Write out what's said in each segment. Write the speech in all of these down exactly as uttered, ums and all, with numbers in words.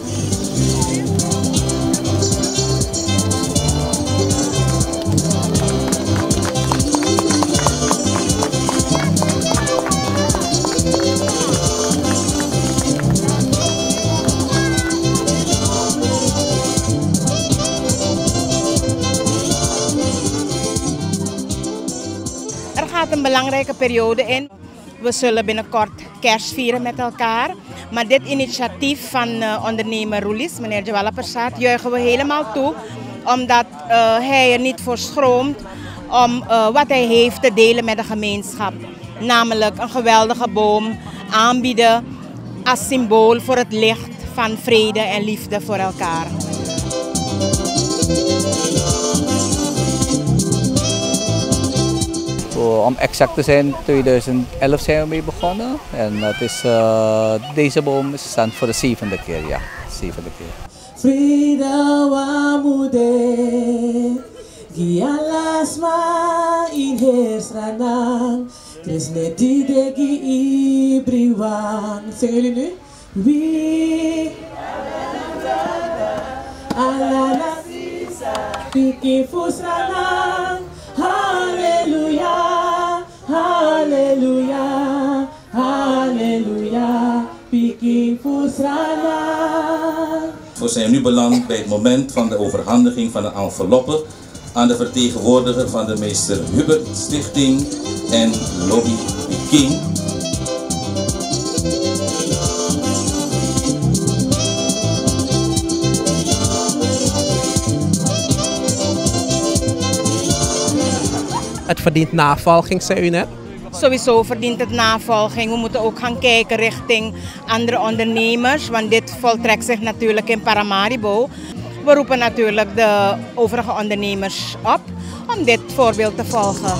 Er gaat een belangrijke periode in. We zullen binnenkort kerst vieren met elkaar. Maar dit initiatief van uh, ondernemer Rulis, meneer Djawala Persat, juichen we helemaal toe. Omdat uh, hij er niet voor schroomt om uh, wat hij heeft te delen met de gemeenschap. Namelijk een geweldige boom aanbieden als symbool voor het licht van vrede en liefde voor elkaar. Om exact te zijn, tweeduizend elf zijn we mee begonnen. En het is, uh, deze boom is stand voor de zevende keer, ja. Zevende keer. Frida wamude, gialasma in heersranang, tresneti degi ibriwan. Zingen jullie nu? Wie? Alala piki fusranang, halleluja, halleluja, halleluja, piki fusranang. We zijn nu beland bij het moment van de overhandiging van de enveloppen aan de vertegenwoordiger van de meester Hubert Stichting en Lobby King. Het verdient navolging, zei u net. Sowieso verdient het navolging. We moeten ook gaan kijken richting andere ondernemers, want dit voltrekt zich natuurlijk in Paramaribo. We roepen natuurlijk de overige ondernemers op om dit voorbeeld te volgen.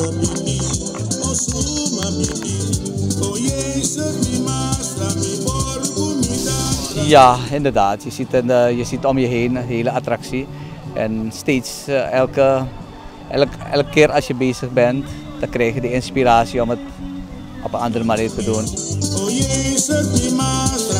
Ja, inderdaad. Je ziet, een, uh, je ziet om je heen een hele attractie. En steeds, uh, elke, elk, elke keer als je bezig bent, dan krijg je de inspiratie om het op een andere manier te doen.